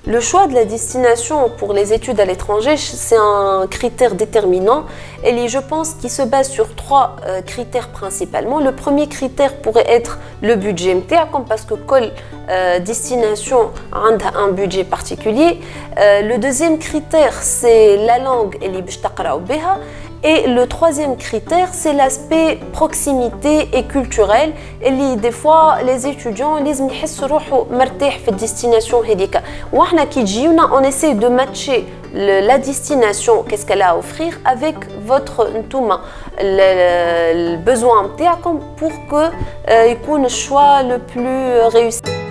Le choix de la destination pour les études à l'étranger, c'est un critère déterminant et je pense qu'il se base sur trois critères principalement. Le premier critère pourrait être le budget, parce que quelle destination a un budget particulier. Le deuxième critère, c'est la langue et le troisième critère, c'est l'aspect proximité et culturel. Et des fois, les étudiants ils يحسوا روحو مرتاح في الديستيناسيون هذيك. وإحنا كي تجيونا on essaie de matcher la destination, qu'est-ce qu'elle a à offrir, avec votre le besoin نتاعكم pour que يكون le choix le plus réussi.